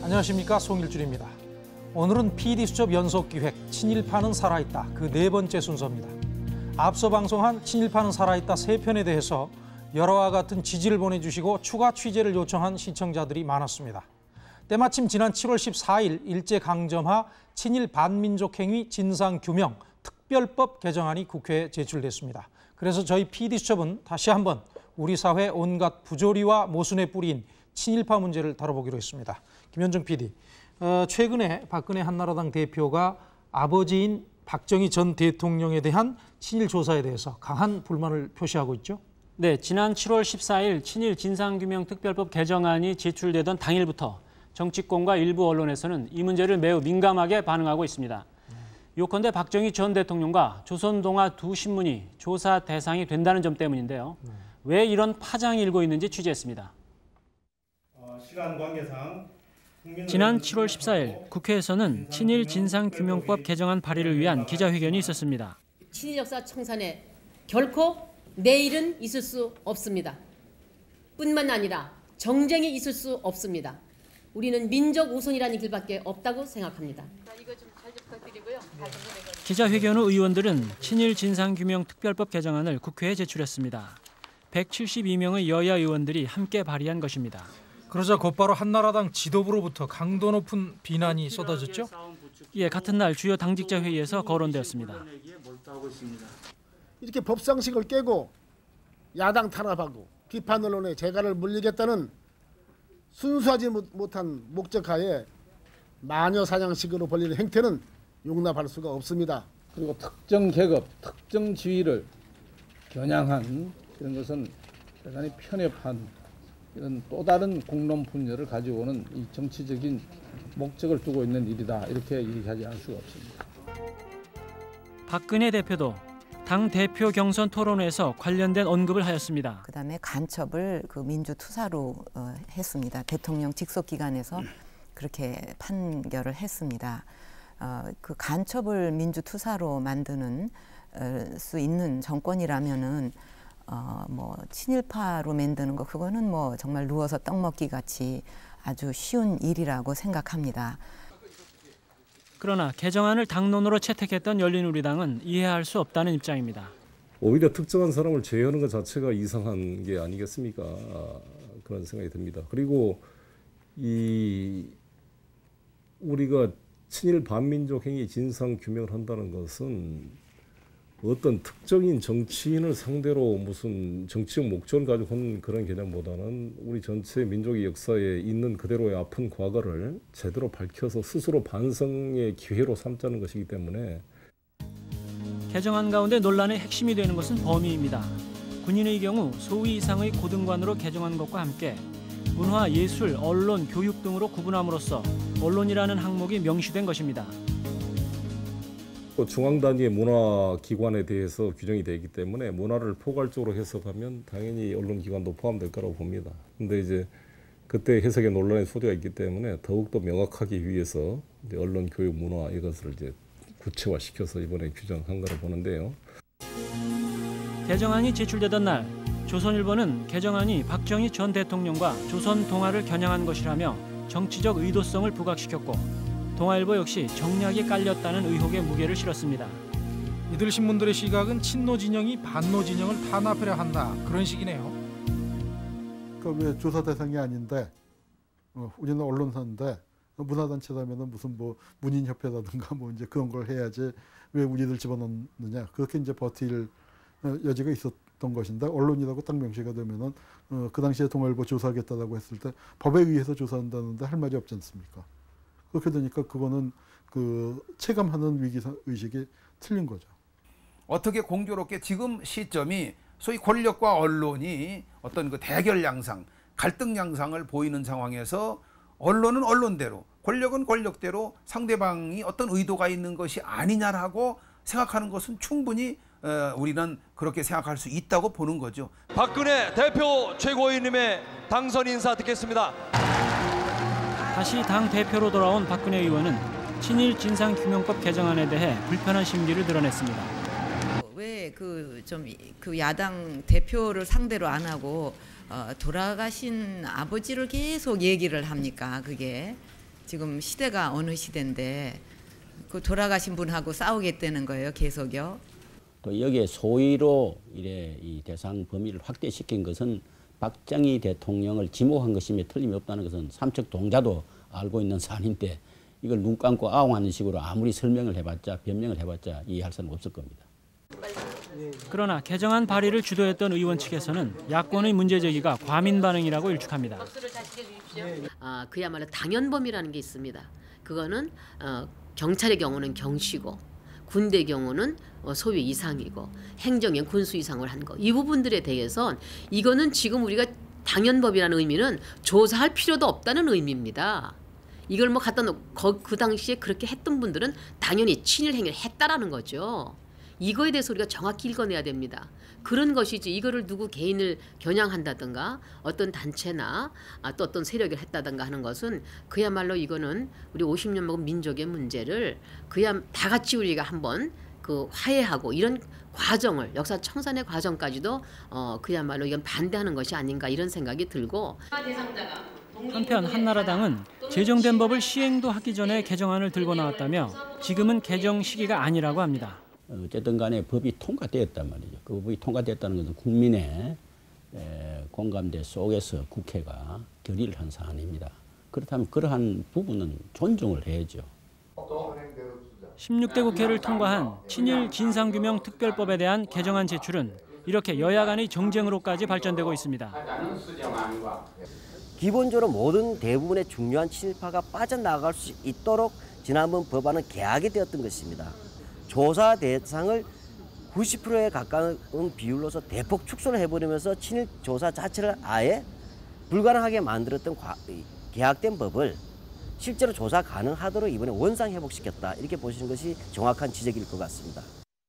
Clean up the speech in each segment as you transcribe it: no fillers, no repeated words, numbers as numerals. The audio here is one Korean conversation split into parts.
안녕하십니까, 송일준입니다. 오늘은 PD수첩 연속기획 친일파는 살아있다, 그 네 번째 순서입니다. 앞서 방송한 친일파는 살아있다 3편에 대해서 여러와 같은 지지를 보내주시고 추가 취재를 요청한 시청자들이 많았습니다. 때마침 지난 7월 14일 일제강점하 친일 반민족행위 진상규명 특별법 개정안이 국회에 제출됐습니다. 그래서 저희 PD수첩은 다시 한번 우리 사회 온갖 부조리와 모순에 뿌린 친일파 문제를 다뤄보기로 했습니다. 김현정 PD, 최근에 박근혜 한나라당 대표가 아버지인 박정희 전 대통령에 대한 친일 조사에 대해서 강한 불만을 표시하고 있죠? 네, 지난 7월 14일 친일 진상규명특별법 개정안이 제출되던 당일부터 정치권과 일부 언론에서는 이 문제를 매우 민감하게 반응하고 있습니다. 요컨대 박정희 전 대통령과 조선동아 두 신문이 조사 대상이 된다는 점 때문인데요. 왜 이런 파장이 일고 있는지 취재했습니다. 시간 관계상 지난 7월 14일 국회에서는 친일 진상규명법 개정안 발의를 위한 기자회견이 있었습니다. 친일 역사 청산에 결코 내일은 있을 수 없습니다. 뿐만 아니라 정쟁이 있을 수 없습니다. 우리는 민족 우선이라는 길밖에 없다고 생각합니다. 이거 좀 잘 부탁드리고요. 기자회견 후 의원들은 친일 진상규명특별법 개정안을 국회에 제출했습니다. 172명의 여야 의원들이 함께 발의한 것입니다. 그러자 곧바로 한나라당 지도부로부터 강도 높은 비난이 쏟아졌죠? 예, 같은 날 주요 당직자 회의에서 거론되었습니다. 이렇게 법상식을 깨고 야당 탄압하고 비판 언론에 재갈을 물리겠다는 순수하지 못한 목적하에 마녀 사냥식으로 벌리는 행태는 용납할 수가 없습니다. 그리고 특정 계급, 특정 지위를 겨냥한 이런 것은 대단히 편협한 이런 또 다른 공론 분열을 가지고 오는 이 정치적인 목적을 두고 있는 일이다, 이렇게 얘기하지 않을 수가 없습니다. 박근혜 대표도 당 대표 경선 토론회에서 관련된 언급을 하였습니다. 그다음에 간첩을 그 민주투사로 했습니다. 대통령 직속 기관에서 그렇게 판결을 했습니다. 그 간첩을 민주투사로 만드는 수 있는 정권이라면은 뭐 친일파로 만드는 거, 그거는 뭐 정말 누워서 떡 먹기 같이 아주 쉬운 일이라고 생각합니다. 그러나 개정안을 당론으로 채택했던 열린우리당은 이해할 수 없다는 입장입니다. 오히려 특정한 사람을 제외하는 것 자체가 이상한 게 아니겠습니까? 그런 생각이 듭니다. 그리고 우리가 친일 반민족 행위 진상 규명을 한다는 것은 어떤 특정인 정치인을 상대로 무슨 정치적 목적을 가지고 한 그런 개념보다는 우리 전체 민족의 역사에 있는 그대로의 아픈 과거를 제대로 밝혀서 스스로 반성의 기회로 삼자는 것이기 때문에. 개정안 가운데 논란의 핵심이 되는 것은 범위입니다. 군인의 경우 소위 이상의 고등관으로 개정한 것과 함께 문화, 예술, 언론, 교육 등으로 구분함으로써 언론이라는 항목이 명시된 것입니다. 중앙 단위의 문화기관에 대해서 규정이 되기 때문에 문화를 포괄적으로 해석하면 당연히 언론기관도 포함될 거라고 봅니다. 근데 이제 그때 해석의 논란의 소지가 있기 때문에 더욱더 명확하기 위해서 이제 언론, 교육, 문화 이것을 이제 구체화시켜서 이번에 규정한 거라고 보는데요. 개정안이 제출되던 날 조선일보는 개정안이 박정희 전 대통령과 조선 동아를 겨냥한 것이라며 정치적 의도성을 부각시켰고, 동아일보 역시 정략이 깔렸다는 의혹에 무게를 실었습니다. 이들 신문들의 시각은 친노 진영이 반노 진영을 탄압하려 한다, 그런 식이네요. 그러니까 왜 조사 대상이 아닌데 우리는 언론사인데 문화단체라면은 무슨 뭐 문인협회라든가 뭐 이제 그런 걸 해야지 왜 우리들 집어넣느냐, 그렇게 이제 버틸 여지가 있었던 것인데, 언론이라고 딱 명시가 되면은 그 당시에 동아일보 조사하겠다라고 했을 때 법에 의해서 조사한다는데 할 말이 없지 않습니까? 그렇게 되니까 그거는 그 체감하는 위기 의식이 틀린 거죠. 어떻게 공교롭게 지금 시점이 소위 권력과 언론이 어떤 그 대결 양상, 갈등 양상을 보이는 상황에서 언론은 언론대로, 권력은 권력대로 상대방이 어떤 의도가 있는 것이 아니냐라고 생각하는 것은 충분히 우리는 그렇게 생각할 수 있다고 보는 거죠. 박근혜 대표 최고위원님의 당선 인사 듣겠습니다. 다시 당 대표로 돌아온 박근혜 의원은 친일 진상규명법 개정안에 대해 불편한 심기를 드러냈습니다. 왜 그 야당 대표를 상대로 안 하고 돌아가신 아버지를 계속 얘기를 합니까? 그게 지금 시대가 어느 시대인데 그 돌아가신 분하고 싸우겠다는 거예요, 계속요. 또 여기에 소위로 이래 이 대상 범위를 확대시킨 것은 박정희 대통령을 지목한 것임에 틀림이 없다는 것은 삼척 동자도 알고 있는 사안인데 이걸 눈 감고 아웅하는 식으로 아무리 설명을 해봤자 변명을 해봤자 이해할 수는 없을 겁니다. 그러나 개정안 발의를 주도했던 의원 측에서는 야권의 문제 제기가 과민 반응이라고 일축합니다. 그야말로 당연범위라는 게 있습니다. 그거는 경찰의 경우는 경시고 군대 경우는 소위 이상이고 행정엔 군수 이상을 한 거. 이 부분들에 대해선 이거는 지금 우리가 당연법이라는 의미는 조사할 필요도 없다는 의미입니다. 이걸 뭐 갖다 놓고 그 당시에 그렇게 했던 분들은 당연히 친일 행위를 했다라는 거죠. 이거에 대해서 우리가 정확히 읽어내야 됩니다. 그런 것이지 이거를 누구 개인을 겨냥한다든가 어떤 단체나 또 어떤 세력을 했다든가 하는 것은 그야말로 이거는 우리 50년 먹은 민족의 문제를 그야 다 같이 우리가 한번 그 화해하고 이런 과정을 역사 청산의 과정까지도 그야말로 이건 반대하는 것이 아닌가 이런 생각이 들고 한편 한나라당은 제정된 법을 시행도 하기 전에 개정안을 들고 나왔다며 지금은 개정 시기가 아니라고 합니다. 어쨌든 간에 법이 통과되었단 말이죠. 그 법이 통과됐다는 것은 국민의 공감대 속에서 국회가 결의를 한 사안입니다. 그렇다면 그러한 부분은 존중을 해야죠. 16대 국회를 통과한 친일 진상규명 특별법에 대한 개정안 제출은 이렇게 여야 간의 정쟁으로까지 발전되고 있습니다. 기본적으로 모든 대부분의 중요한 친일파가 빠져나갈 수 있도록 지난번 법안은 개혁이 되었던 것입니다. 조사 대상을 90%에 가까운 비율로서 대폭 축소를 해버리면서 친일 조사 자체를 아예 불가능하게 만들었던 개혁된 법을 실제로 조사 가능하도록 이번에 원상 회복시켰다. 이렇게 보시는 것이 정확한 지적일 것 같습니다.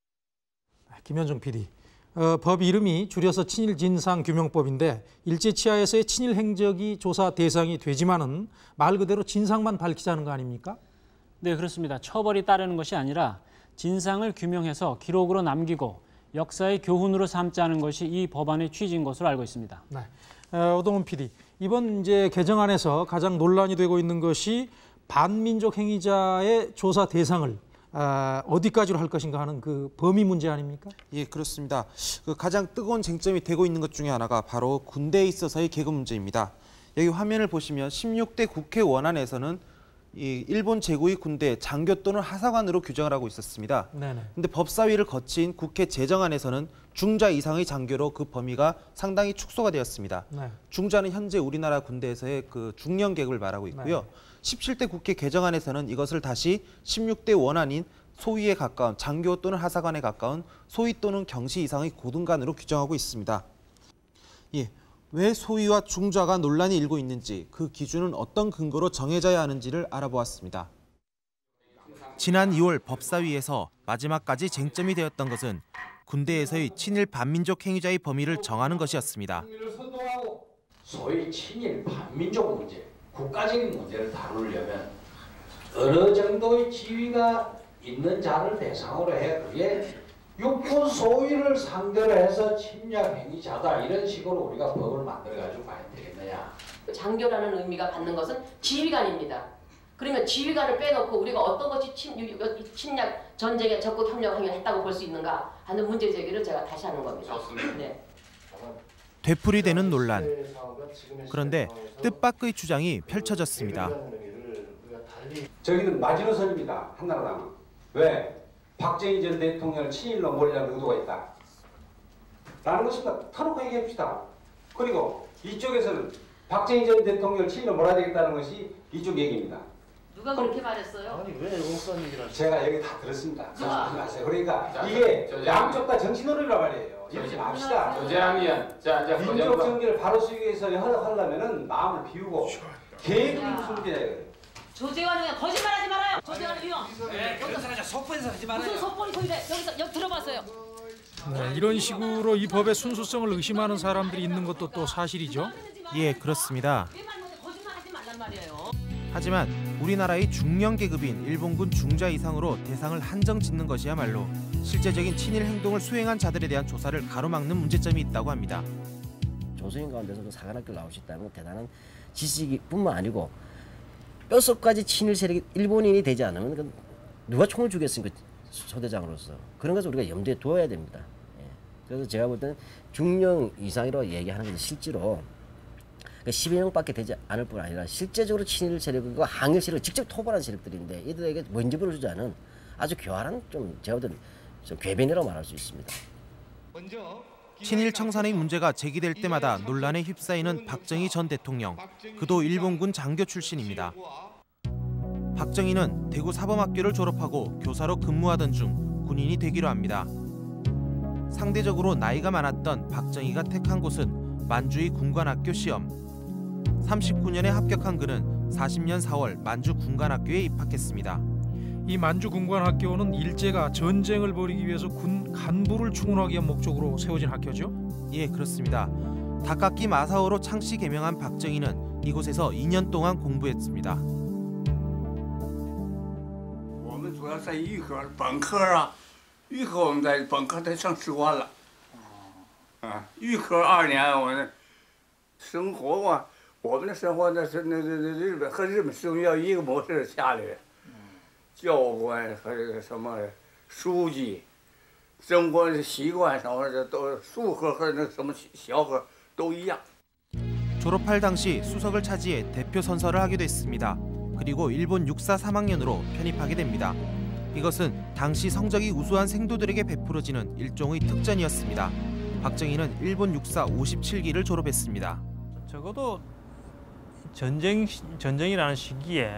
김현중 PD. 법 이름이 줄여서 친일진상규명법인데 일제 치하에서의 친일 행적이 조사 대상이 되지만은 말 그대로 진상만 밝히자는 거 아닙니까? 네, 그렇습니다. 처벌이 따르는 것이 아니라 진상을 규명해서 기록으로 남기고 역사의 교훈으로 삼자는 것이 이 법안의 취지인 것으로 알고 있습니다. 네, 오동훈 PD. 이번 이제 개정안에서 가장 논란이 되고 있는 것이 반민족 행위자의 조사 대상을 어디까지로 할 것인가 하는 그 범위 문제 아닙니까? 예, 그렇습니다. 그 가장 뜨거운 쟁점이 되고 있는 것 중에 하나가 바로 군대에 있어서의 계급 문제입니다. 여기 화면을 보시면 16대 국회 원안에서는 이 일본 제국의 군대 장교 또는 하사관으로 규정을 하고 있었습니다. 그런데 법사위를 거친 국회 제정안에서는 중자 이상의 장교로 그 범위가 상당히 축소가 되었습니다. 중자는 현재 우리나라 군대에서의 그 중령 계급을 말하고 있고요. 17대 국회 개정안에서는 이것을 다시 16대 원안인 소위에 가까운 장교 또는 하사관에 가까운 소위 또는 경시 이상의 고등관으로 규정하고 있습니다. 예, 왜 소위와 중자가 논란이 일고 있는지 그 기준은 어떤 근거로 정해져야 하는지를 알아보았습니다. 지난 2월 법사위에서 마지막까지 쟁점이 되었던 것은 군대에서의 친일 반민족 행위자의 범위를 정하는 것이었습니다. 소위 친일 반민족 문제, 국가적인 문제를 다루려면 어느 정도의 지위가 있는 자를 대상으로 해 그게 육군 소위를 상대로 해서 침략 행위자다 이런 식으로 우리가 법을 만들어가지고 봐야 되겠느냐. 장교라는 의미가 갖는 것은 지휘관입니다. 그러면 지휘관을 빼놓고 우리가 어떤 것이 침략 전쟁에 적극 협력 행위했다고 볼 수 있는가 하는 문제 제기를 제가 다시 하는 겁니다. 네. 되풀이되는 논란. 그런데 뜻밖의 주장이 펼쳐졌습니다. 저기는 마지노선입니다. 한나라당은. 왜? 박정희 전 대통령을 친일로 몰려는 의도가 있다. 라는 것입니다. 터놓고 얘기합시다. 그리고 이쪽에서는 박정희 전 대통령을 친일로 몰아야 되겠다는 것이 이쪽 얘기입니다. 누가 그렇게 말했어요? 아니 왜 목사님 얘기를 제가 여기 다 들었습니다. 하지 마세요. 그러니까 이게 양쪽 다 정신놀이란 말이에요. 이러지 맙시다. 조재하면 민족 정기를 바로 쓰기 위해서 하려면은 마음을 비우고 계획이 무슨 문제예요? 조재환 의원 거짓말하지 말아요. 조재환 의원. 여기서 하자. 속보에서 하지 말아요. 무슨 속보를 거기다 여기 들어봤어요. 네, 이런 식으로 이 법의 순수성을 의심하는 사람들이 있는 것도 또 사실이죠. 예, 그렇습니다. 거짓말하지 말란 말이에요. 하지만 우리나라의 중령 계급인 일본군 중자 이상으로 대상을 한정 짓는 것이야말로 실제적인 친일 행동을 수행한 자들에 대한 조사를 가로막는 문제점이 있다고 합니다. 조선인 가운데서도 사관학교를 나오셨다는 대단한 지식뿐만 아니고 뼛속까지 친일 세력이 일본인이 되지 않으면 누가 총을 주겠습니까? 소대장으로서. 그런 것을 우리가 염두에 두어야 됩니다. 예. 그래서 제가 볼 때는 중령 이상이라고 얘기하는 것은 실제로 10여 명밖에 되지 않을 뿐 아니라 실제적으로 친일 세력과 항일 세력을 직접 토벌한 세력들인데 이들에게 면죄부를 주지 않은 아주 교활한 좀 제가 볼 때는 좀 궤변이라고 말할 수 있습니다. 친일 청산의 문제가 제기될 때마다 논란에 휩싸이는 박정희 전 대통령. 그도 일본군 장교 출신입니다. 박정희는 대구 사범학교를 졸업하고 교사로 근무하던 중 군인이 되기로 합니다. 상대적으로 나이가 많았던 박정희가 택한 곳은 만주의 군관학교 시험. 39년에 합격한 그는 40년 4월 만주 군관학교에 입학했습니다. 이 만주 군관학교는 일제가 전쟁을 벌이기 위해서 군 간부를 충원하기 위한 목적으로 세워진 학교죠? 예, 그렇습니다. 닭깎기 마사오로 창씨 개명한 박정희는 이곳에서 2년 동안 공부했습니다. 我们主要在预科本科啊，预科我们在本科才上士官了，预科2年我们生活嘛，我们的生活那是那日本和日本是用一个模式下来的，教官和这个什么书记，生活习惯什么的都术科和那什么小科都一样。 졸업할 당시 수석을 차지해 대표 선서를 하기도 했습니다. 그리고 일본 육사 3학년으로 편입하게 됩니다. 이것은 당시 성적이 우수한 생도들에게 베풀어지는 일종의 특전이었습니다. 박정희는 일본 육사 57기를 졸업했습니다. 적어도 전쟁이라는 시기에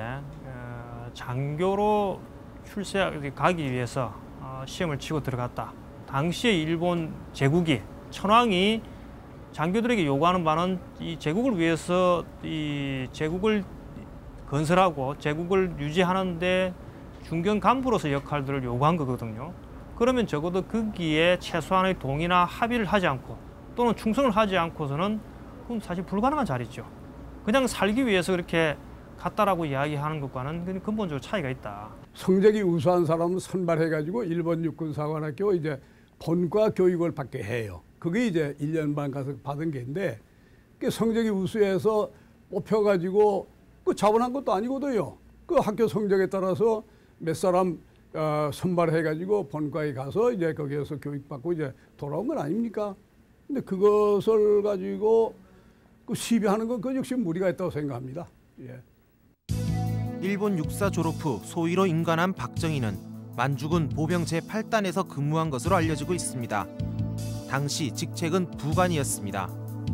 장교로 출세하기 위해서 시험을 치고 들어갔다. 당시에 일본 제국이 천황이 장교들에게 요구하는 바는 이 제국을 위해서 이 제국을 건설하고 제국을 유지하는데 중견 간부로서 역할들을 요구한 거거든요. 그러면 적어도 거기에 최소한의 동의나 합의를 하지 않고 또는 충성을 하지 않고서는 그건 사실 불가능한 자리죠. 그냥 살기 위해서 그렇게 갔다라고 이야기하는 것과는 근본적으로 차이가 있다. 성적이 우수한 사람은 선발해가지고 일본 육군사관학교 이제 본과 교육을 받게 해요. 그게 이제 1년 반 가서 받은 게인데 성적이 우수해서 뽑혀가지고 그 자본한 것도 아니거든요. 그 학교 성적에 따라서 몇 사람 선발해가지고 본과에 가서 이제 거기에서 교육받고 이제 돌아온 건 아닙니까? 근데 그것을 가지고 그 시비하는 건 그 역시 무리가 있다고 생각합니다. 예. 일본 육사 졸업 후 소위로 임관한 박정희는 만주군 보병 제8단에서 근무한 것으로 알려지고 있습니다. 당시 직책은 부관이었습니다.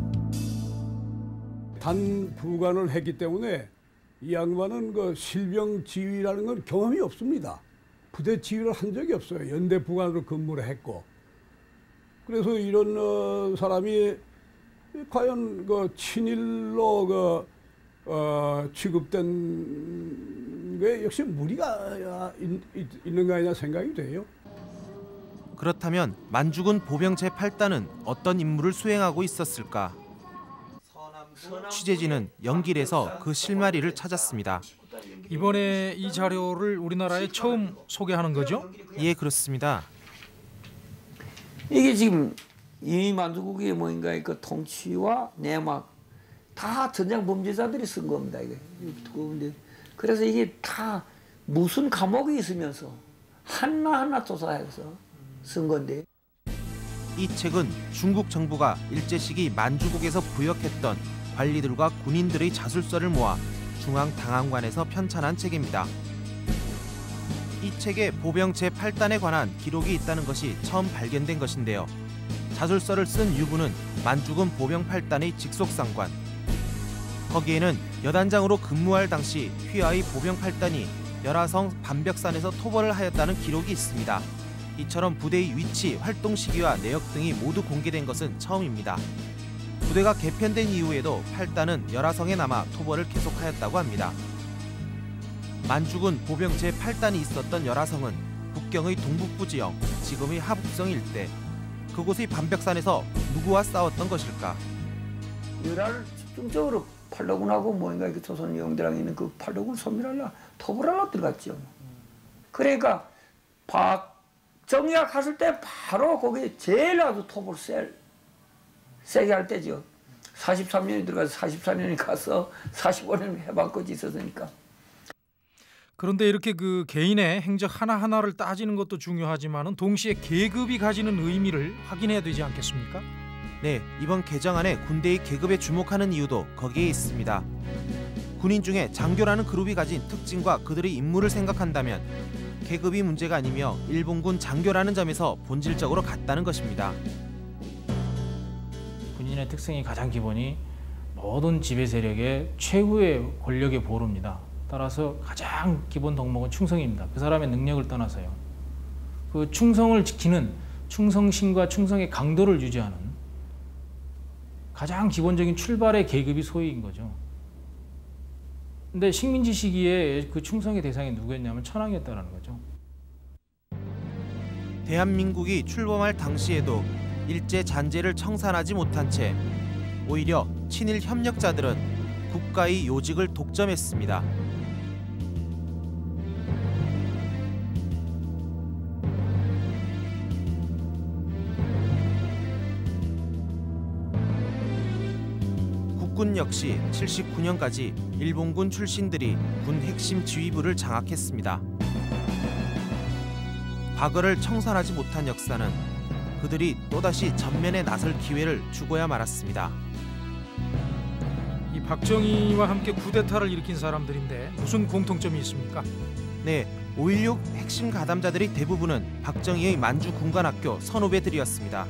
단 부관을 했기 때문에 이 양반은 그 실병 지휘라는 건 경험이 없습니다. 부대 지휘를 한 적이 없어요. 연대 부관으로 근무를 했고. 그래서 이런 사람이 과연 그 친일로 취급된 게 역시 무리가 있는 거 아니냐 생각이 돼요. 그렇다면 만주군 보병 제8단은 어떤 임무를 수행하고 있었을까? 취재진은 연길에서 그 실마리를 찾았습니다. 이번에 이 자료를 우리나라에 처음 소개하는 거죠? 예, 그렇습니다. 이게 지금 이 만주국의 뭔가 그 통치와 내막 다 전쟁 범죄자들이 쓴 겁니다. 이게 두꺼운데 그래서 이게 다 무슨 과목이 있으면서 하나하나 조사해서 쓴 건데. 이 책은 중국 정부가 일제 시기 만주국에서 부역했던 관리들과 군인들의 자술서를 모아 중앙당항관에서 편찬한 책입니다. 이 책에 보병 제8단에 관한 기록이 있다는 것이 처음 발견된 것인데요. 자술서를 쓴 유부는 만주군 보병 8단의 직속상관. 거기에는 여단장으로 근무할 당시 휘하의 보병 8단이 열화성 반벽산에서 토벌을 하였다는 기록이 있습니다. 이처럼 부대의 위치, 활동 시기와 내역 등이 모두 공개된 것은 처음입니다. 부대가 개편된 이후에도 8단은 열화성에 남아 토벌을 계속하였다고 합니다. 만주군 보병 제8단이 있었던 열화성은 북경의 동북부 지역, 지금의 하북성 일대. 그곳의 반벽산에서 누구와 싸웠던 것일까? 열화를 집중적으로 팔로군하고 뭔가 그 조선 영대랑 있는 그 팔로군 소멸하려 토벌하려 들어갔죠. 그러니까 박정희가 갔을 때 바로 거기에 제일 아주 토벌 세게 할 때죠. 43년이 들어가서 44년이 가서 45년 해방까지 있었으니까. 그런데 이렇게 그 개인의 행적 하나하나를 따지는 것도 중요하지만은 동시에 계급이 가지는 의미를 확인해야 되지 않겠습니까? 네, 이번 개정안에 군대의 계급에 주목하는 이유도 거기에 있습니다. 군인 중에 장교라는 그룹이 가진 특징과 그들의 임무를 생각한다면 계급이 문제가 아니며 일본군 장교라는 점에서 본질적으로 같다는 것입니다. 군인의 특성이 가장 기본이 모든 지배 세력의 최후의 권력의 보루입니다. 따라서 가장 기본 덕목은 충성입니다. 그 사람의 능력을 떠나서요. 그 충성을 지키는 충성심과 충성의 강도를 유지하는 가장 기본적인 출발의 계급이 소위인 거죠. 근데 식민지 시기에 그 충성의 대상이 누구였냐면 천황이었다는 거죠. 대한민국이 출범할 당시에도 일제 잔재를 청산하지 못한 채 오히려 친일 협력자들은 국가의 요직을 독점했습니다. 국군 역시 79년까지 일본군 출신들이 군 핵심 지휘부를 장악했습니다. 과거를 청산하지 못한 역사는 그들이 또다시 전면에 나설 기회를 주고야 말았습니다. 이 박정희와 함께 쿠데타를 일으킨 사람들인데 무슨 공통점이 있습니까? 네, 5.16 핵심 가담자들의 대부분은 박정희의 만주 군관학교 선후배들이었습니다.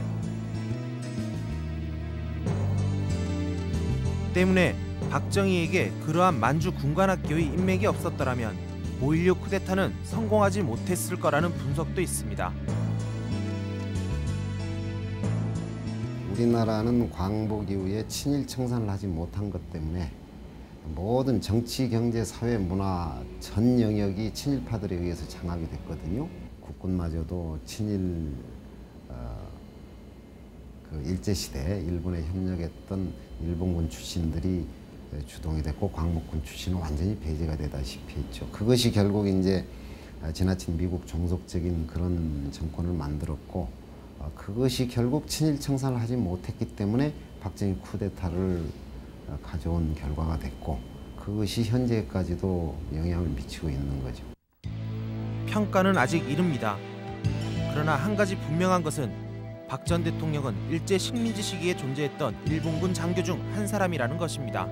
때문에 박정희에게 그러한 만주 군관학교의 인맥이 없었더라면 5.16 쿠데타는 성공하지 못했을 거라는 분석도 있습니다. 우리나라는 광복 이후에 친일 청산을 하지 못한 것 때문에 모든 정치, 경제, 사회, 문화 전 영역이 친일파들에 의해서 장악이 됐거든요. 국군마저도 친일 일제시대 일본에 협력했던 일본군 출신들이 주동이 됐고 광복군 출신은 완전히 배제가 되다시피 했죠. 그것이 결국 이제 지나친 미국 종속적인 그런 정권을 만들었고 그것이 결국 친일 청산을 하지 못했기 때문에 박정희 쿠데타를 가져온 결과가 됐고 그것이 현재까지도 영향을 미치고 있는 거죠. 평가는 아직 이릅니다. 그러나 한 가지 분명한 것은 박 전 대통령은 일제 식민지 시기에 존재했던 일본군 장교 중 한 사람이라는 것입니다.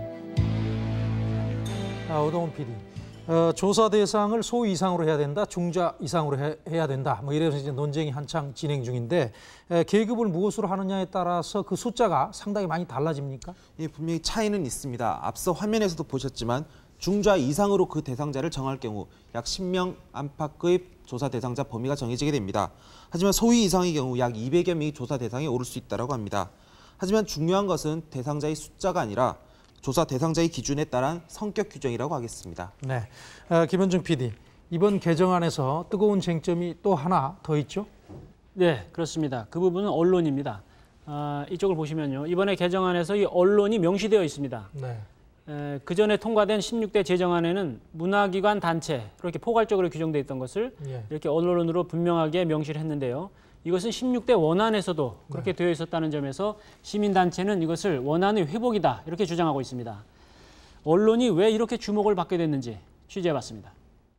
오동훈 PD, 조사 대상을 소 이상으로 해야 된다, 중자 이상으로 해야 된다. 뭐 이래서 이제 논쟁이 한창 진행 중인데 계급을 무엇으로 하느냐에 따라서 그 숫자가 상당히 많이 달라집니까? 예, 분명히 차이는 있습니다. 앞서 화면에서도 보셨지만 중좌 이상으로 그 대상자를 정할 경우 약 10명 안팎의 조사 대상자 범위가 정해지게 됩니다. 하지만 소위 이상의 경우 약 200여 명이 조사 대상에 오를 수 있다고 합니다. 하지만 중요한 것은 대상자의 숫자가 아니라 조사 대상자의 기준에 따른 성격 규정이라고 하겠습니다. 네, 김현중 PD, 이번 개정안에서 뜨거운 쟁점이 또 하나 더 있죠? 네, 그렇습니다. 그 부분은 언론입니다. 이쪽을 보시면요, 이번에 개정안에서 이 언론이 명시되어 있습니다. 네. 그 전에 통과된 16대 제정안에는 문화기관 단체 이렇게 포괄적으로 규정되어 있던 것을 이렇게 언론으로 분명하게 명시를 했는데요. 이것은 16대 원안에서도 그렇게 되어 있었다는 점에서 시민단체는 이것을 원안의 회복이다 이렇게 주장하고 있습니다. 언론이 왜 이렇게 주목을 받게 됐는지 취재해봤습니다.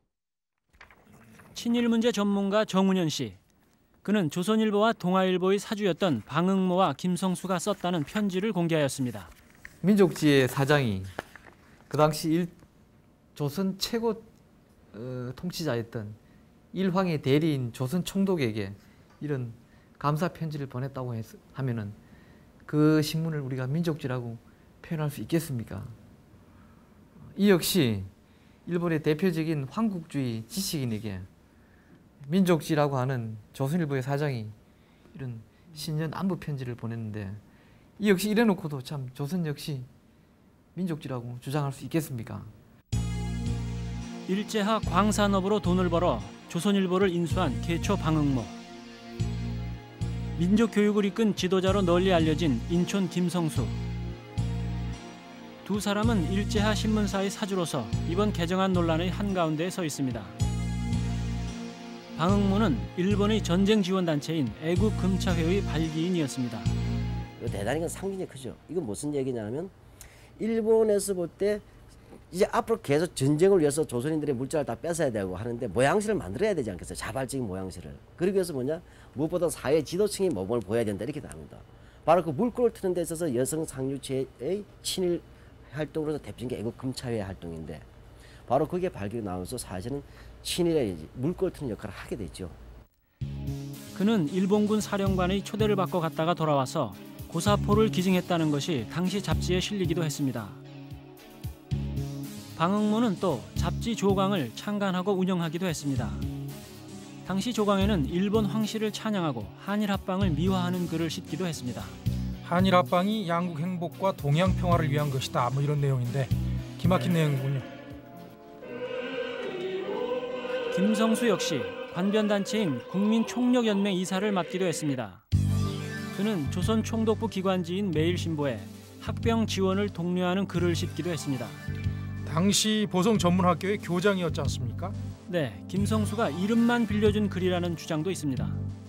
친일 문제 전문가 정운현 씨. 그는 조선일보와 동아일보의 사주였던 방응모와 김성수가 썼다는 편지를 공개하였습니다. 민족지의 사장이 그 당시 조선 최고 통치자였던 일황의 대리인 조선 총독에게 이런 감사 편지를 보냈다고 하면은 그 신문을 우리가 민족지라고 표현할 수 있겠습니까? 이 역시 일본의 대표적인 황국주의 지식인에게 민족지라고 하는 조선일보의 사장이 이런 신년 안부 편지를 보냈는데 이 역시 이래놓고도 참 조선 역시 민족지라고 주장할 수 있겠습니까? 일제하 광산업으로 돈을 벌어 조선일보를 인수한 개초 방응모. 민족교육을 이끈 지도자로 널리 알려진 인촌 김성수. 두 사람은 일제하 신문사의 사주로서 이번 개정안 논란의 한가운데에 서 있습니다. 방응모는 일본의 전쟁 지원 단체인 애국금차회의 발기인이었습니다. 대단히 상징이 크죠. 이건 무슨 얘기냐면 일본에서 볼 때 이제 앞으로 계속 전쟁을 위해서 조선인들의 물자를 다 뺏어야 되고 하는데 모양새를 만들어야 되지 않겠어요? 자발적인 모양새를. 그러기 위해서 뭐냐? 무엇보다 사회 지도층이 모범을 보여야 된다 이렇게 나옵니다. 바로 그 물꼬를 트는 데 있어서 여성 상류체의 친일 활동으로서 대표적인 게 애국 금차회 활동인데 바로 거기에 발견이 나오면서 사실은 친일의 물꼬를 트는 역할을 하게 됐죠. 그는 일본군 사령관의 초대를 받고 갔다가 돌아와서 고사포를 기증했다는 것이 당시 잡지에 실리기도 했습니다. 방응모는 또 잡지 조강을 창간하고 운영하기도 했습니다. 당시 조강에는 일본 황실을 찬양하고 한일 합방을 미화하는 글을 싣기도 했습니다. 한일 합방이 양국 행복과 동양 평화를 위한 것이다. 뭐 이런 내용인데 기막힌 내용이군요. 김성수 역시 관변단체인 국민총력연맹 이사를 맡기도 했습니다. 그는 조선총독부 기관지인 매일신보에 학병 지원을 독려하는 글을 싣기도 했습니다. 당시 보성 전문학교의 교장이었지 않습니까? 네, 김성수가 이름만 빌려준 글이라는 주장도 있습니다.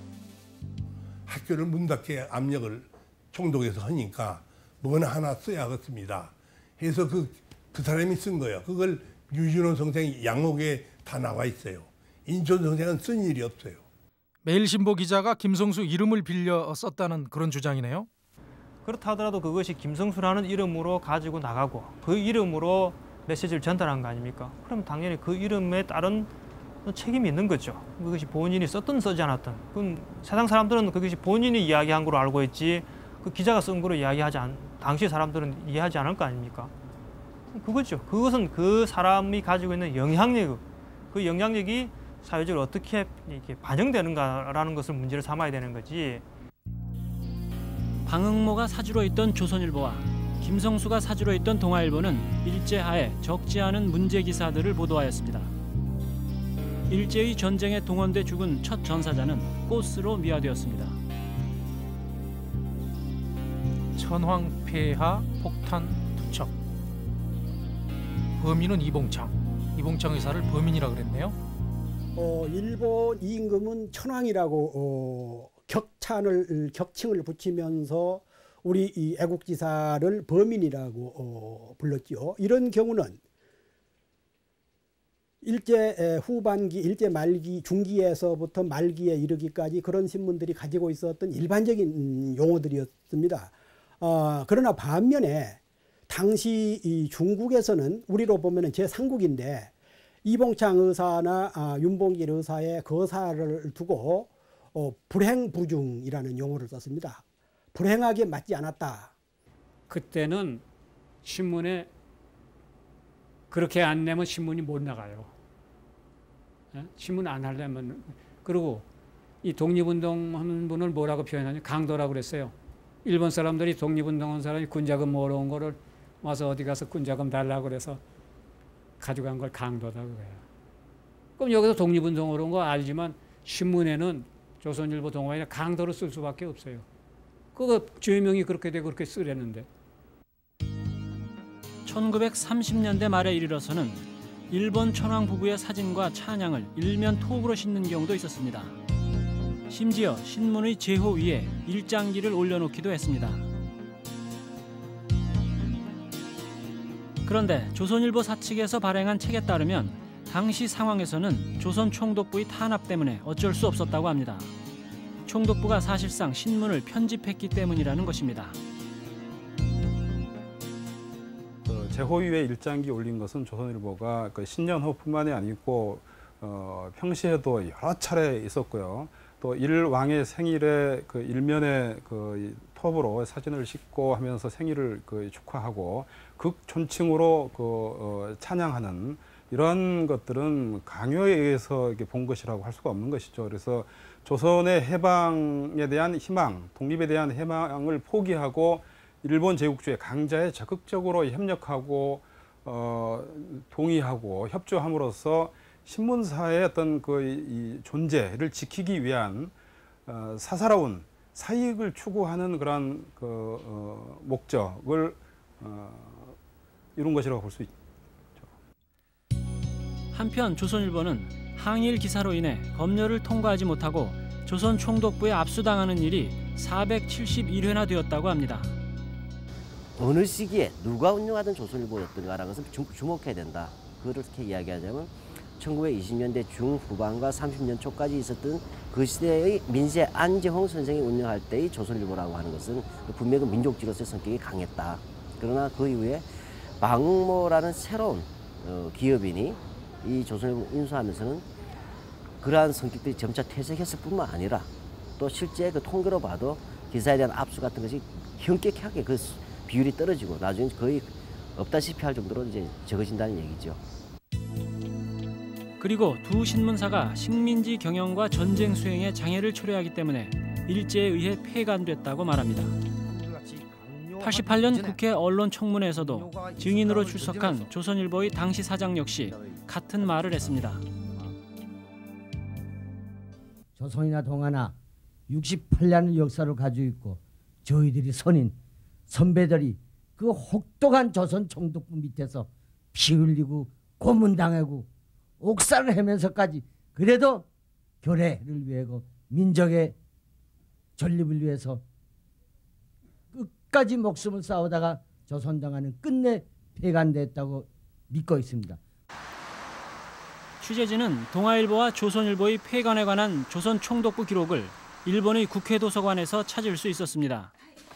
학교를 문 닫게 압력을 총독에서 하니까 뭐나 하나 써야겠습니다. 해서 그 사람이 쓴 거예요. 그걸 유준호 선생이 양옥에 다 나와 있어요. 인천 선생은 쓴 일이 없어요. 매일신보 기자가 김성수 이름을 빌려 썼다는 그런 주장이네요. 그렇다 하더라도 그것이 김성수라는 이름으로 가지고 나가고 그 이름으로 메시지를 전달한 거 아닙니까? 그럼 당연히 그 이름에 따른 책임이 있는 거죠. 그것이 본인이 썼든 쓰지 않았든. 그건 세상 사람들은 그것이 본인이 이야기한 걸로 알고 있지 그 기자가 쓴 거로 당시 사람들은 이해하지 않을 거 아닙니까? 그거죠. 그것은 그 사람이 가지고 있는 영향력, 그 영향력이 사회적으로 어떻게 이렇게 반영되는가라는 것을 문제를 삼아야 되는 거지. 방응모가 사주로 있던 조선일보와 김성수가 사주로 있던 동아일보는 일제하에 적지 않은 문제 기사들을 보도하였습니다. 일제의 전쟁에 동원돼 죽은 첫 전사자는 꽃으로 미화되었습니다. 천황 폐하 폭탄 투척. 범인은 이봉창 의사를 범인이라 그랬네요. 일본 임금은 천황이라고 격칭을 붙이면서 우리 이 애국지사를 범인이라고 불렀지요. 이런 경우는 일제 후반기, 일제 말기, 중기에서부터 말기에 이르기까지 그런 신문들이 가지고 있었던 일반적인 용어들이었습니다. 그러나 반면에 당시 이 중국에서는 우리로 보면 제3국인데 이봉창 의사나 윤봉길 의사의 거사를 두고 불행부중이라는 용어를 썼습니다. 불행하게 맞지 않았다. 그때는 신문에 그렇게 안 내면 신문이 못 나가요. 신문 안 하려면. 그리고 이 독립운동하는 분을 뭐라고 표현하냐? 강도라고 그랬어요. 일본 사람들이 독립운동한 사람이 군자금 모으러 온 거를 와서 어디 가서 군자금 달라고 그래서 가져간 걸 강도다 그래요. 그럼 여기서 독립운동으로 온 거 알지만 신문에는 조선일보 동아일보 강도를 쓸 수밖에 없어요. 그거 죄명이 그렇게 되고 그렇게 쓰려는데. 1930년대 말에 이르러서는 일본 천황 부부의 사진과 찬양을 일면 톡으로 싣는 경우도 있었습니다. 심지어 신문의 제호 위에 일장기를 올려놓기도 했습니다. 그런데 조선일보 사측에서 발행한 책에 따르면 당시 상황에서는 조선 총독부의 탄압 때문에 어쩔 수 없었다고 합니다. 총독부가 사실상 신문을 편집했기 때문이라는 것입니다. 제호위에 일장기 올린 것은 조선일보가 신년호뿐만이 아니고 평시에도 여러 차례 있었고요. 또 일왕의 생일에 그 일면에 그 톱으로 사진을 싣고 하면서 생일을 축하하고 극존칭으로 찬양하는 이런 것들은 강요에 의해서 이렇게 본 것이라고 할 수가 없는 것이죠. 그래서 조선의 해방에 대한 희망, 독립에 대한 희망을 포기하고 일본 제국주의 강자에 적극적으로 협력하고 동의하고 협조함으로써 신문사의 어떤 이 존재를 지키기 위한 사사로운 사익을 추구하는 그런 목적을 이룬 것이라고 볼 수 있죠. 한편 조선일보는 항일 기사로 인해 검열을 통과하지 못하고 조선 총독부에 압수당하는 일이 471회나 되었다고 합니다. 어느 시기에 누가 운영하던 조선일보였던가라는 것을 주목해야 된다. 그렇게 이야기하자면 1920년대 중후반과 30년 초까지 있었던 그 시대의 민세 안재홍 선생이 운영할 때의 조선일보라고 하는 것은 분명히 민족지로서의 성격이 강했다. 그러나 그 이후에 방응모라는 새로운 기업인이 이 조선일보 인수하면서는 그러한 성격들이 점차 퇴색했을 뿐만 아니라 또 실제 그 통계로 봐도 기사에 대한 압수 같은 것이 현격하게 그 비율이 떨어지고 나중에 거의 없다시피 할 정도로 이제 적어진다는 얘기죠. 그리고 두 신문사가 식민지 경영과 전쟁 수행에 장애를 초래하기 때문에 일제에 의해 폐간됐다고 말합니다. 88년 국회 언론청문회에서도 증인으로 출석한 조선일보의 당시 사장 역시 같은 말을 했습니다. 조선이나 동아나 68년의 역사를 가지고 있고 저희들이 선배들이 그 혹독한 조선 총독부 밑에서 피 흘리고 고문당하고 옥살을 하면서까지 그래도 교래를 위하고 민족의 전립을 위해서 끝까지 목숨을 싸우다가 조선당하는 끝내 폐간됐다고 믿고 있습니다. 취재진은 동아일보와 조선일보의 폐간에 관한 조선 총독부 기록을 일본의 국회 도서관에서 찾을 수 있었습니다.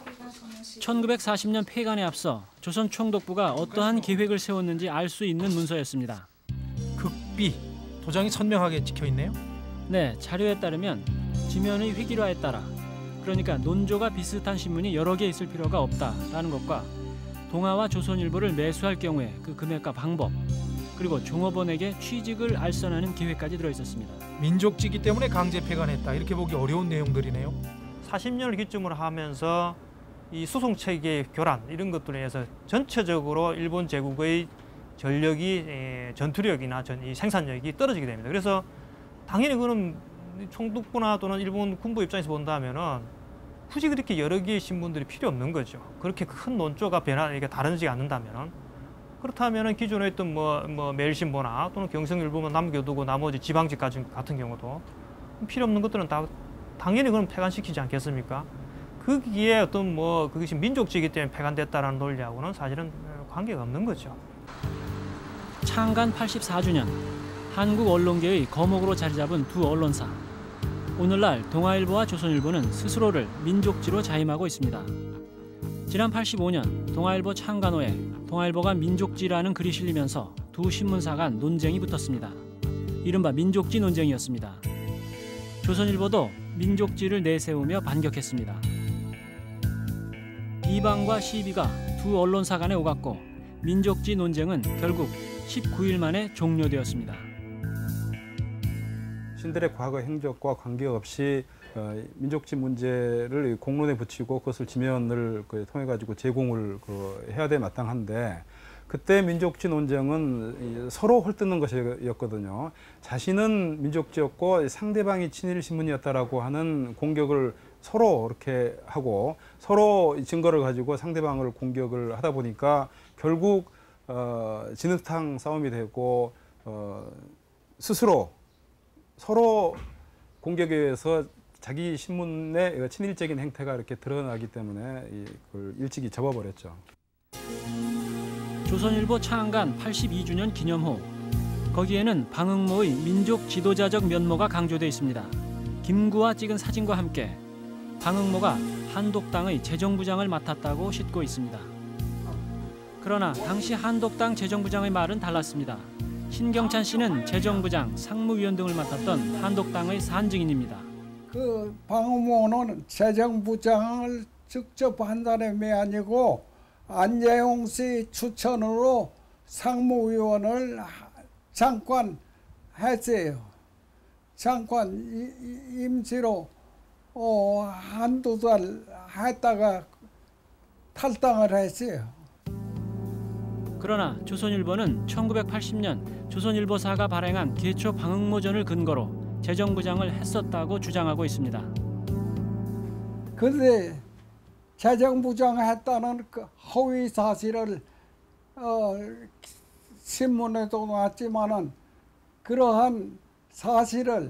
1940년 폐간에 앞서 조선 총독부가 어떠한 계획을 세웠는지 알 수 있는 문서였습니다. 극비, 도장이 선명하게 찍혀있네요. 네, 자료에 따르면 지면의 획일화에 따라 그러니까 논조가 비슷한 신문이 여러 개 있을 필요가 없다라는 것과 동아와 조선일보를 매수할 경우에 그 금액과 방법 그리고 종업원에게 취직을 알선하는 계획까지 들어있었습니다. 민족지기 때문에 강제 폐간했다 이렇게 보기 어려운 내용들이네요. 40년을 기점으로 하면서 이 소송체계 교란 이런 것들에 의해서 전체적으로 일본 제국의 전력이 전투력이나 이 생산력이 떨어지게 됩니다. 그래서 당연히 그는 총독부나 또는 일본 군부 입장에서 본다면은 굳이 그렇게 여러 개의 신문들이 필요 없는 거죠. 그렇게 큰 논조가 이게 다르지 않는다면은 그렇다면은 기존에 했던 뭐 매일신보나 또는 경성일보만 남겨두고 나머지 지방지 같은 경우도 필요 없는 것들은 다 당연히 그럼 폐간시키지 않겠습니까? 거기에 어떤 그것이 민족지기 때문에 폐간됐다라는 논리하고는 사실은 관계가 없는 거죠. 창간 84주년 한국 언론계의 거목으로 자리 잡은 두 언론사. 오늘날 동아일보와 조선일보는 스스로를 민족지로 자임하고 있습니다. 지난 85년 동아일보 창간호에 동아일보가 민족지라는 글이 실리면서 두 신문사 간 논쟁이 붙었습니다. 이른바 민족지 논쟁이었습니다. 조선일보도 민족지를 내세우며 반격했습니다. 비방과 시비가 두 언론사 간에 오갔고 민족지 논쟁은 결국 19일 만에 종료되었습니다. 신들의 과거 행적과 관계없이 민족지 문제를 공론에 붙이고 그것을 지면을 통해 가지고 제공을 해야 돼 마땅한데 그때 민족지 논쟁은 서로 헐뜯는 것이었거든요. 자신은 민족지였고 상대방이 친일 신문이었다라고 하는 공격을 서로 이렇게 하고 서로 증거를 가지고 상대방을 공격을 하다 보니까 결국 진흙탕 싸움이 되고 스스로 서로 공격에 의해서 자기 신문의 친일적인 행태가 이렇게 드러나기 때문에 그걸 일찍이 접어버렸죠. 조선일보 창간 82주년 기념호. 거기에는 방응모의 민족 지도자적 면모가 강조돼 있습니다. 김구와 찍은 사진과 함께 방응모가 한독당의 재정부장을 맡았다고 싣고 있습니다. 그러나 당시 한독당 재정부장의 말은 달랐습니다. 신경찬 씨는 재정부장, 상무위원 등을 맡았던 한독당의 산증인입니다. 그 방응모는 재정부장을 직접 한 사람이 아니고 안재홍 씨 추천으로 상무위원을 잠깐 했어요. 잠깐 임시로 한두 달 했다가 탈당을 했어요. 그러나 조선일보는 1980년 조선일보사가 발행한 기초 방응모전을 근거로 재정부장을 했었다고 주장하고 있습니다. 근데 재정부장 했다는 그 허위 사실을 신문에도 나왔지만은 그러한 사실을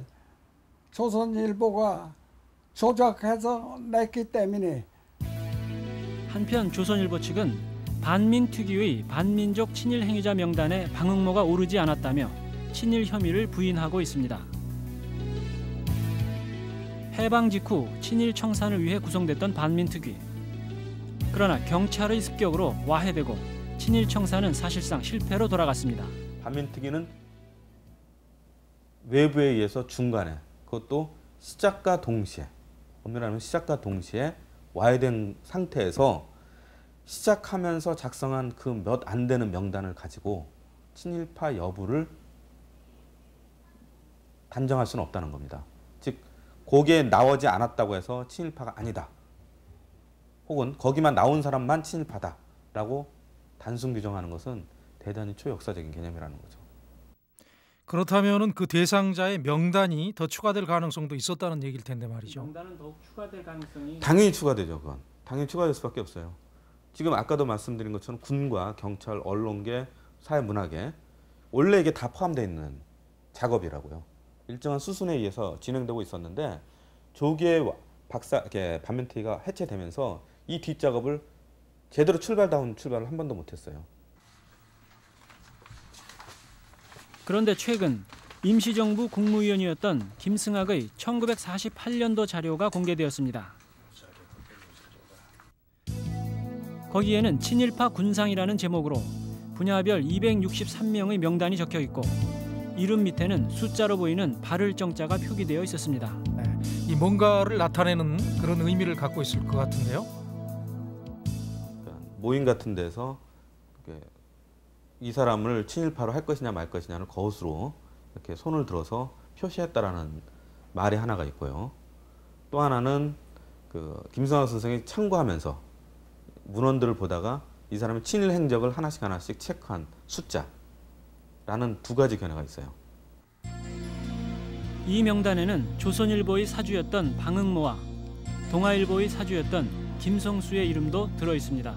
조선일보가 조작해서 냈기 때문에 한편 조선일보 측은 반민특위의 반민족 친일 행위자 명단에 방응모가 오르지 않았다며 친일 혐의를 부인하고 있습니다. 해방 직후 친일 청산을 위해 구성됐던 반민특위. 그러나 경찰의 습격으로 와해되고 친일 청산은 사실상 실패로 돌아갔습니다. 반민특위는 외부에 의해서 중간에, 그것도 시작과 동시에, 엄밀하면 시작과 동시에 와해된 상태에서 시작하면서 작성한 그 몇 안 되는 명단을 가지고 친일파 여부를 단정할 수는 없다는 겁니다. 즉 거기에 나오지 않았다고 해서 친일파가 아니다. 혹은 거기만 나온 사람만 친일파다라고 단순 규정하는 것은 대단히 초역사적인 개념이라는 거죠. 그렇다면은 그 대상자의 명단이 더 추가될 가능성도 있었다는 얘기일 텐데 말이죠. 명단은 더욱 추가될 가능성이 당연히 추가되죠. 그건 당연히 추가될 수밖에 없어요. 지금 아까도 말씀드린 것처럼 군과 경찰, 언론계, 사회문화계 원래 이게 다 포함되어 있는 작업이라고요. 일정한 수순에 의해서 진행되고 있었는데 조기에 반민특위가 해체되면서 이 뒷작업을 제대로 출발다운 출발을 한 번도 못했어요. 그런데 최근 임시정부 국무위원이었던 김승학의 1948년도 자료가 공개되었습니다. 거기에는 친일파 군상이라는 제목으로 분야별 263명의 명단이 적혀 있고 이름 밑에는 숫자로 보이는 발을 정자가 표기되어 있었습니다. 네, 이 뭔가를 나타내는 그런 의미를 갖고 있을 것 같은데요. 모임 같은 데서 이 사람을 친일파로 할 것이냐 말 것이냐를 거스로 이렇게 손을 들어서 표시했다라는 말이 하나가 있고요. 또 하나는 김승학 선생이 참고하면서 문헌들을 보다가 이 사람의 친일 행적을 하나씩 체크한 숫자라는 두 가지 견해가 있어요. 이 명단에는 조선일보의 사주였던 방응모와 동아일보의 사주였던 김성수의 이름도 들어 있습니다.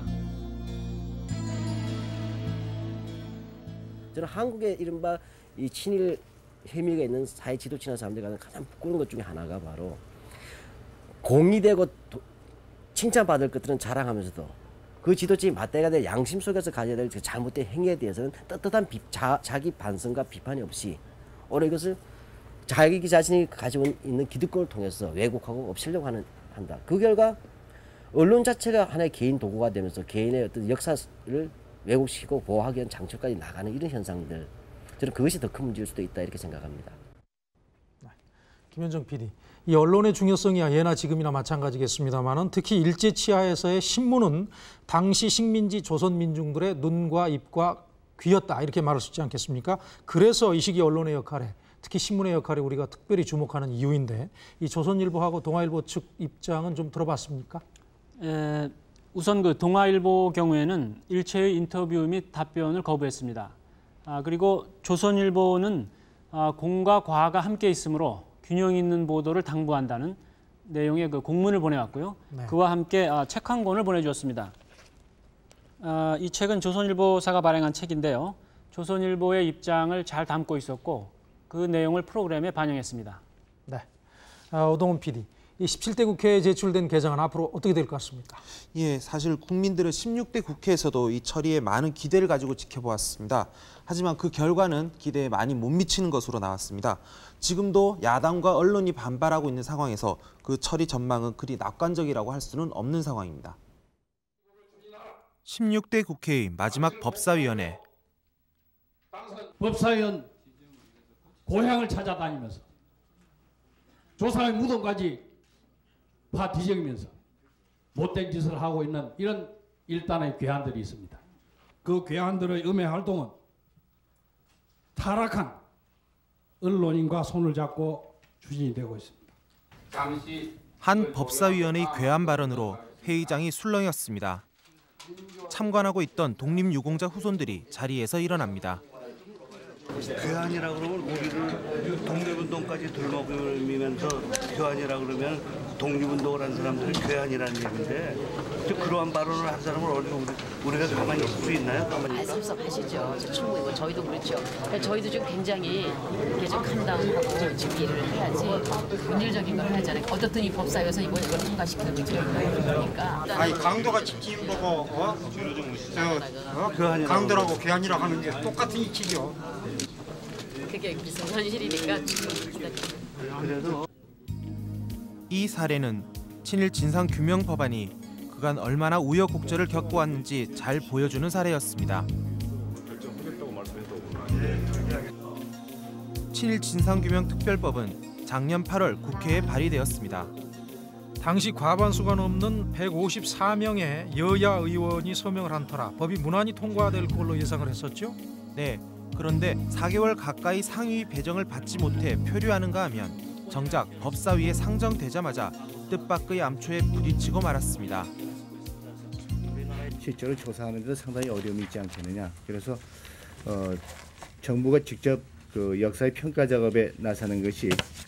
저는 한국의 이른바 이 친일 혐의가 있는 사회 지도층이나 사람들이 가는 가장 부끄러운 것 중에 하나가 바로 공의되고 칭찬받을 것들은 자랑하면서도 그 지도층이 맞대가 될 양심 속에서 가져야 될 그 잘못된 행위에 대해서는 떳떳한 자기 반성과 비판이 없이 오히려 이것을 자기 자신이 가지고 있는 기득권을 통해서 왜곡하고 없애려고 한다. 그 결과 언론 자체가 하나의 개인 도구가 되면서 개인의 어떤 역사를 왜곡시키고 보호하기 위한 장치까지 나가는 이런 현상들, 저는 그것이 더 큰 문제일 수도 있다 이렇게 생각합니다. 김현정 PD, 이 언론의 중요성이야 예나 지금이나 마찬가지겠습니다만은 특히 일제 치하에서의 신문은 당시 식민지 조선민중들의 눈과 입과 귀였다 이렇게 말할 수 있지 않겠습니까? 그래서 이 시기 언론의 역할에 특히 신문의 역할에 우리가 특별히 주목하는 이유인데 이 조선일보하고 동아일보 측 입장은 좀 들어봤습니까? 우선 그 동아일보 경우에는 일체의 인터뷰 및 답변을 거부했습니다. 그리고 조선일보는 공과 과가 함께 있으므로 균형 있는 보도를 당부한다는 내용의 그 공문을 보내왔고요. 네. 그와 함께 책 한 권을 보내주었습니다. 이 책은 조선일보사가 발행한 책인데요. 조선일보의 입장을 잘 담고 있었고 그 내용을 프로그램에 반영했습니다. 네, 오동훈 PD. 이 17대 국회에 제출된 개정안 앞으로 어떻게 될 것 같습니까? 예, 사실 국민들은 16대 국회에서도 이 처리에 많은 기대를 가지고 지켜보았습니다. 하지만 그 결과는 기대에 많이 못 미치는 것으로 나왔습니다. 지금도 야당과 언론이 반발하고 있는 상황에서 그 처리 전망은 그리 낙관적이라고 할 수는 없는 상황입니다. 16대 국회의 마지막 법사위원회. 법사위원 고향을 찾아다니면서 조상의 무덤까지 파 뒤적이면서 못된 짓을 하고 있는 이런 일단의 괴한들이 있습니다. 그 괴한들의 음해 활동은 타락한 언론인과 손을 잡고 추진이 되고 있습니다. 한 법사위원의 괴한 발언으로 회의장이 술렁였습니다. 참관하고 있던 독립유공자 후손들이 자리에서 일어납니다. 괴한이라 그러면 우리를 독립운동까지 들먹이면서 괴한이라 그러면 독립운동을 한 사람들이 괴한이라는 얘기인데 직접 그러한 발언을 한 사람을 우리가 가만히 있을 수 있나요? 가만히 있다? 섭섭하시죠. 충분히 뭐 저희도 그렇죠. 그러니까 저희도 좀 굉장히 이렇게 좀 캄다운하고 지금 일을 해야지 본질적인 걸 하잖아요. 어떻든 이 법사위에서 이번 이걸 통과시키는 게 저희니까. 아니 강도가 지금 보고 강도라고 괴한이라고 하는 게 똑같은 이치죠. 그게 무슨 현실이니까 그래도 이 사례는 친일 진상 규명 법안이 그간 얼마나 우여곡절을 겪어왔는지 잘 보여주는 사례였습니다. 친일 진상 규명 특별법은 작년 8월 국회에 발의되었습니다. 당시 과반수가 넘는 154명의 여야 의원이 서명을 한 터라 법이 무난히 통과될 걸로 예상을 했었죠. 네, 그런데 4개월 가까이 상위 배정을 받지 못해 표류하는가 하면 정작 법사위에 상정되자마자 뜻밖의 암초에 부딪히고 말았습니다. 실제로 조사하는 데 상당히 어려움이 있지 않겠느냐. 그래서 정부가 직접 그 역사의 평가 작업에 나서는 것이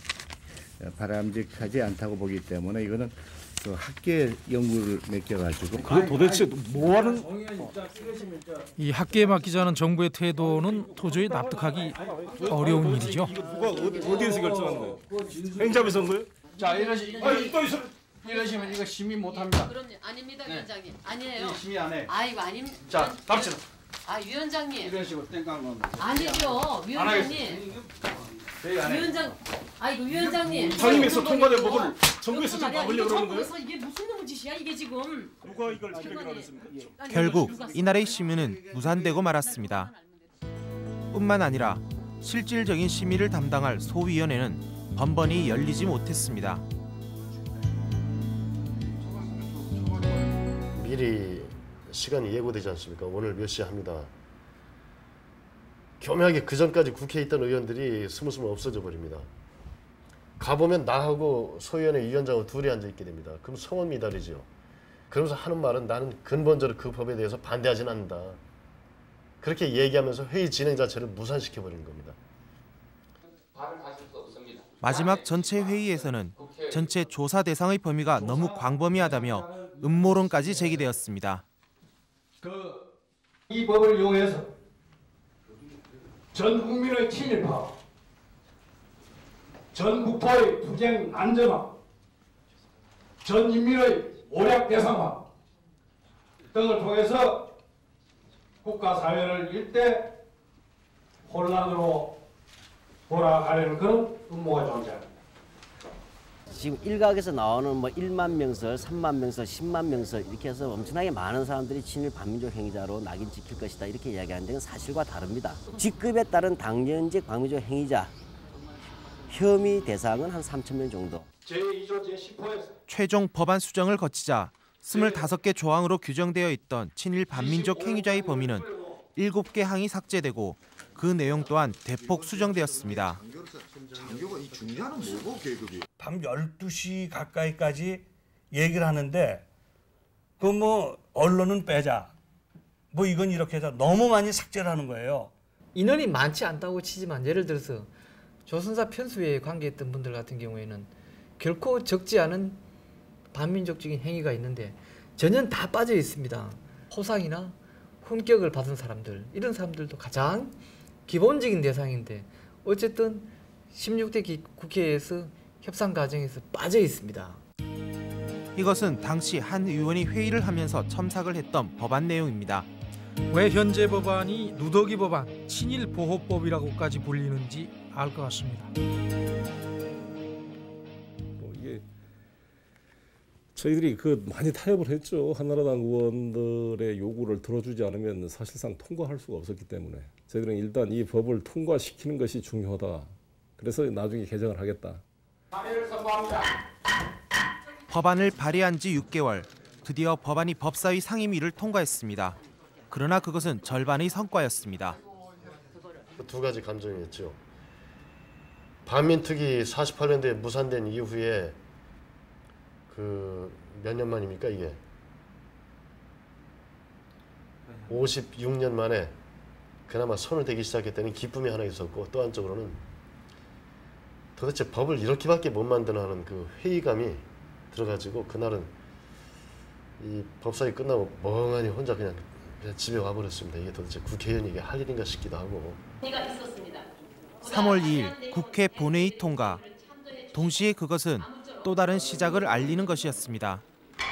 바람직하지 않다고 보기 때문에 이거는 그 학계 연구를 맡겨가지고 그게 도대체 뭐하는 이 학계에 맡기자는 정부의 태도는 도저히 납득하기 어려운 일이죠. 누가 어디에서 결정한 거예요? 행정에서 한 거예요? 자 이러시면 이거 심의 못합니다. 그럼요. 아닙니다, 네. 위원장님. 아니에요. 이 심의 안 해. 아이고 아닙니다. 자, 갑시다. 아 위원장님. 이런 식으로 땡깡 넣으면 아니죠, 위원장님. 위원장, 아이고 위원장님. 상임에서 통과된 법을 정부에서 좀 막으려고 그러는 거예요? 정부에서 이게 무슨 놈의 짓이야 이게 지금. 누가 이걸 기획을 하겠습니까? 결국 이날의 심의는 무산되고 말았습니다. 뿐만 아니라 실질적인 심의를 담당할 소위원회는 번번이 열리지 못했습니다. 미리 시간이 예고되지 않습니까? 오늘 몇 시에 합니다. 교묘하게 그 전까지 국회에 있던 의원들이 스물스물 없어져 버립니다. 가보면 나하고 소위원회 위원장하고 둘이 앉아 있게 됩니다. 그럼 성원 미달이죠. 그러면서 하는 말은 나는 근본적으로 그 법에 대해서 반대하진 않는다. 그렇게 얘기하면서 회의 진행 자체를 무산시켜 버리는 겁니다. 마지막 전체 회의에서는 전체 조사 대상의 범위가 너무 광범위하다며 음모론까지 제기되었습니다. 이 법을 이용해서 전 국민의 친일파, 전 국토의 투쟁 안전화, 전 인민의 오략 대상화 등을 통해서 국가 사회를 일대 혼란으로 돌아가려는 그런 음모가 존재합니다. 지금 일각에서 나오는 뭐 1만 명설, 3만 명설, 10만 명설 이렇게 해서 엄청나게 많은 사람들이 친일 반민족 행위자로 낙인 찍힐 것이다 이렇게 이야기하는 건 사실과 다릅니다. 직급에 따른 당연직 반민족 행위자 혐의 대상은 한 3,000명 정도. 제2조 제10호에서 최종 법안 수정을 거치자 25개 조항으로 규정되어 있던 친일 반민족 행위자의 범위는 7개 항이 삭제되고 그 내용 또한 대폭 수정되었습니다. 장교가 이 중요한 뭐고 계급이? 밤 12시 가까이까지 얘기를 하는데 그 뭐 언론은 빼자. 뭐 이건 이렇게 해서 너무 많이 삭제를 하는 거예요. 인원이 많지 않다고 치지만 예를 들어서 조선사 편수에 관계했던 분들 같은 경우에는 결코 적지 않은 반민족적인 행위가 있는데 전혀 다 빠져 있습니다. 포상이나 훈격을 받은 사람들 이런 사람들도 가장 기본적인 대상인데 어쨌든 16대 국회에서 협상 과정에서 빠져 있습니다. 이것은 당시 한 의원이 회의를 하면서 첨삭을 했던 법안 내용입니다. 왜 현재 법안이 누더기 법안, 친일 보호법이라고까지 불리는지 알 것 같습니다. 이게 저희들이 많이 타협을 했죠. 한나라당 의원들의 요구를 들어주지 않으면 사실상 통과할 수가 없었기 때문에 저희들은 일단 이 법을 통과시키는 것이 중요하다. 그래서 나중에 개정을 하겠다. 법안을 발의한 지 6개월, 드디어 법안이 법사위 상임위를 통과했습니다. 그러나 그것은 절반의 성과였습니다. 두 가지 감정이었죠. 반민특위 48년도에 무산된 이후에 몇 년 만입니까 이게? 56년 만에 그나마 손을 대기 시작했다는 기쁨이 하나 있었고 또 한쪽으로는 도대체 법을 이렇게밖에 못 만드나 하는 그 회의감이 들어가지고 그날은 이 법사위 끝나고 멍하니 혼자 그냥 집에 와버렸습니다. 이게 도대체 국회의원이 이게 할 일인가 싶기도 하고. 3월 2일 국회 본회의 통과. 동시에 그것은 또 다른 시작을 알리는 것이었습니다.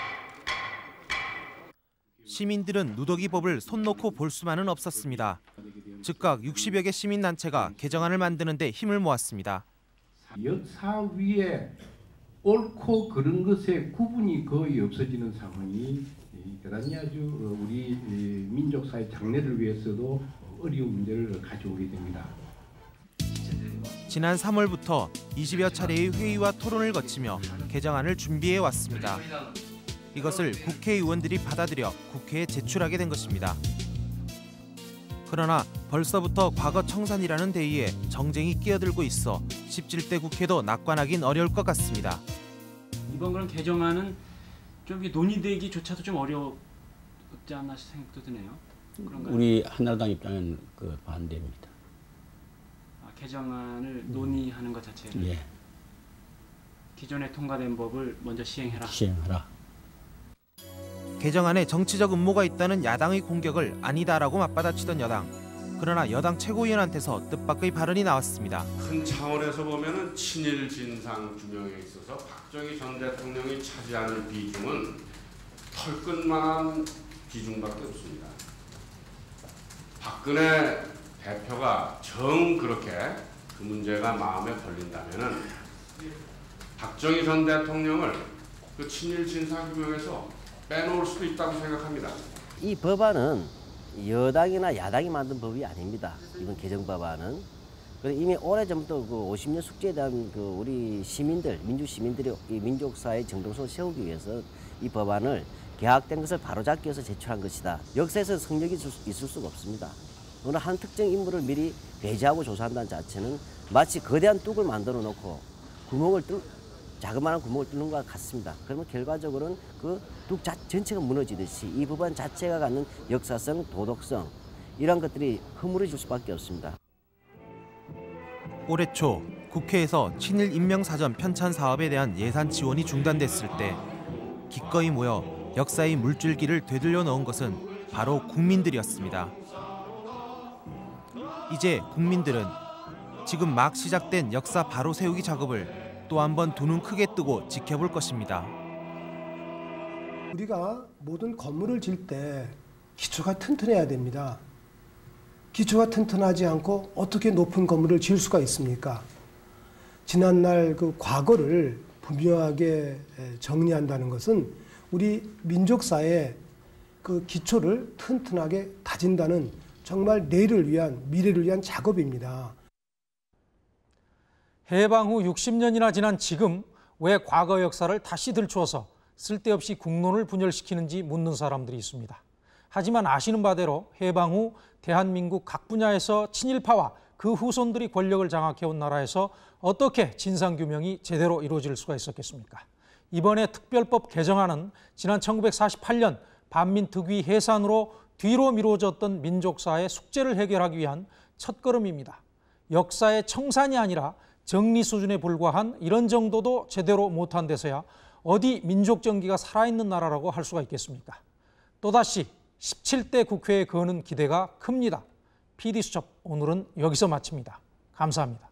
시민들은 누더기법을 손 놓고 볼 수만은 없었습니다. 즉각 60여 개 시민단체가 개정안을 만드는 데 힘을 모았습니다. 역사 위에 옳고 그른 것의 구분이 거의 없어지는 상황이 대단히 아주 우리 민족사의 장래를 위해서도 어려운 문제를 가져오게 됩니다. 지난 3월부터 20여 차례의 회의와 토론을 거치며 개정안을 준비해 왔습니다. 이것을 국회의원들이 받아들여 국회에 제출하게 된 것입니다. 그러나 벌써부터 과거 청산이라는 대의에 정쟁이 끼어들고 있어 17대 국회도 낙관하긴 어려울 것 같습니다. 이번 그런 개정안은 좀 논의되기조차도 좀 어렵지 않나 생각도 드네요. 그런가요? 우리 한나라당 입장은 그 반대입니다. 개정안을 논의하는 것 자체를 예. 기존에 통과된 법을 먼저 시행해라. 시행하라. 개정안에 정치적 음모가 있다는 야당의 공격을 아니다라고 맞받아치던 여당. 그러나 여당 최고위원한테서 뜻밖의 발언이 나왔습니다. 큰 차원에서 보면은 친일 진상 규명에 있어서 박정희 전 대통령이 차지하는 비중은 털끝만한 비중밖에 없습니다. 박근혜 대표가 정 그렇게 그 문제가 마음에 걸린다면은 박정희 전 대통령을 그 친일 진상 규명에서 빼놓을 수도 있다고 생각합니다. 이 법안은 여당이나 야당이 만든 법이 아닙니다. 이번 개정 법안은 이미 오래전부터 그 50년 숙제에 대한 그 우리 시민들, 민주 시민들이 이 민족사의 정통성을 세우기 위해서 이 법안을 계약된 것을 바로잡기 위해서 제출한 것이다. 역사에서 성역이 있을 수가 없습니다. 어느 한 특정 인물을 미리 배제하고 조사한다는 자체는 마치 거대한 뚝을 만들어 놓고 자그마한 구멍을 뚫는 것과 같습니다. 그러면 결과적으로는 그 뚝 전체가 무너지듯이 이 법안 자체가 갖는 역사성, 도덕성 이런 것들이 허물어질 수밖에 없습니다. 올해 초 국회에서 친일 인명사전 편찬 사업에 대한 예산 지원이 중단됐을 때 기꺼이 모여 역사의 물줄기를 되돌려 놓은 것은 바로 국민들이었습니다. 이제 국민들은 지금 막 시작된 역사 바로 세우기 작업을 또 한 번 두 눈 크게 뜨고 지켜볼 것입니다. 우리가 모든 건물을 질 때 기초가 튼튼해야 됩니다. 기초가 튼튼하지 않고 어떻게 높은 건물을 지을 수가 있습니까? 지난날 그 과거를 분명하게 정리한다는 것은 우리 민족사의 그 기초를 튼튼하게 다진다는 정말 내일을 위한, 미래를 위한 작업입니다. 해방 후 60년이나 지난 지금 왜 과거 역사를 다시 들추어서 쓸데없이 국론을 분열시키는지 묻는 사람들이 있습니다. 하지만 아시는 바대로 해방 후 대한민국 각 분야에서 친일파와 그 후손들이 권력을 장악해온 나라에서 어떻게 진상규명이 제대로 이루어질 수가 있었겠습니까? 이번에 특별법 개정안은 지난 1948년 반민특위 해산으로 뒤로 미뤄졌던 민족사의 숙제를 해결하기 위한 첫걸음입니다. 역사의 청산이 아니라 정리 수준에 불과한 이런 정도도 제대로 못한 데서야 어디 민족정기가 살아있는 나라라고 할 수가 있겠습니까? 또다시 17대 국회에 거는 기대가 큽니다. PD수첩 오늘은 여기서 마칩니다. 감사합니다.